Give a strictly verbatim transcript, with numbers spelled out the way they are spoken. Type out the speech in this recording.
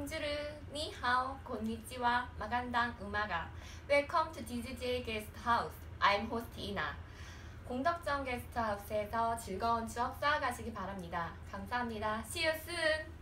봉주르, 니하오, 곤니찌와, 마간당, 음악아. Welcome to 디지제이 Guest House. I'm host 이나. 공덕정 게스트하우스에서 즐거운 추억 쌓아가시기 바랍니다. 감사합니다. See you soon!